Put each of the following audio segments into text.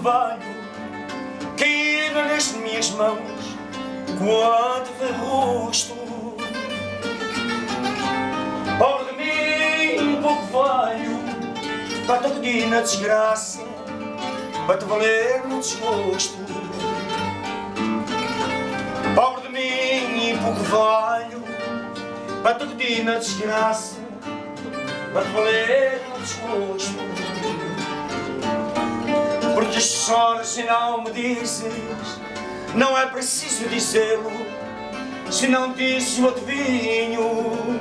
orvalho cair nas minhas mãos quando vê rosto. Pobre de mim, pouco valho, para te pedir na desgraça, para te valer no desgosto. Pobre de mim, pouco valho, para te pedir na desgraça, para te valer no desgosto. Porque choras e não me dizes, não é preciso dizê-lo, se não dizes eu adivinho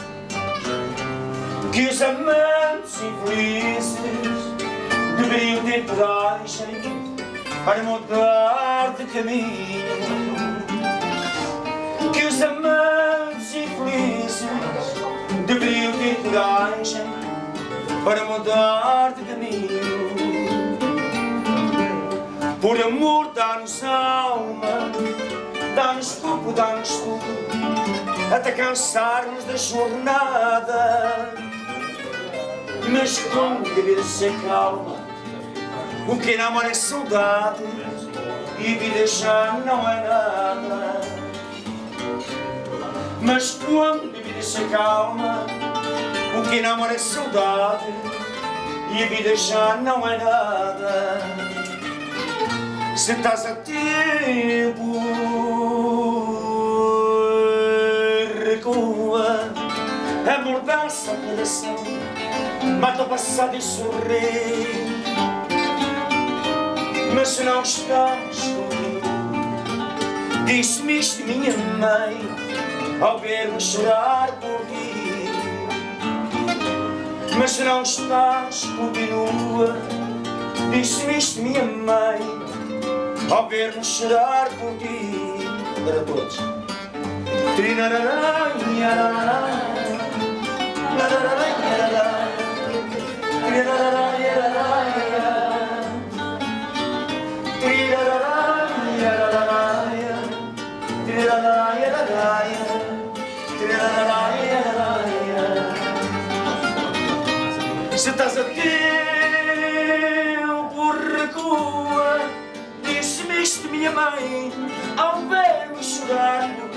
que os amantes infelizes deveriam ter coragem para mudar de caminho. Que os amantes infelizes deveriam ter coragem para mudar de caminho. Por amor dá-nos alma, dá-nos corpo, dá-nos tudo, até cansar-nos da jornada. Mas quando a vida se acalma, o que namora é saudade e a vida já não é nada. Mas quando a vida se acalma, o que namora é saudade e a vida já não é nada. Se estás a tempo, recua, amordaça o coração, mata o passado e sorri. Mas se não estás comigo, disse-me isto minha mãe, ao ver-me chorar por ti. Mas se não estás, continua, disse-me isto minha mãe, ao ver-me chorar por ti. Para todos. Se estás a tempo, recua, disse-me isto minha mãe, ao ver-me chorar por ti.